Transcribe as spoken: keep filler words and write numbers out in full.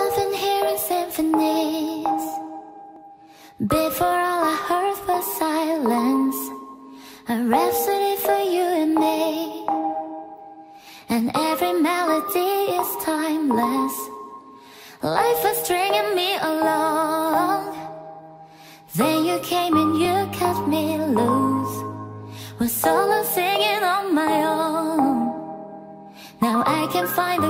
I've been hearing symphonies. Before all I heard was silence, a rhapsody for you and me. And every melody is timeless. Life was stringing me along. Then you came and you cut me loose. Was solo singing on my own. Now I can find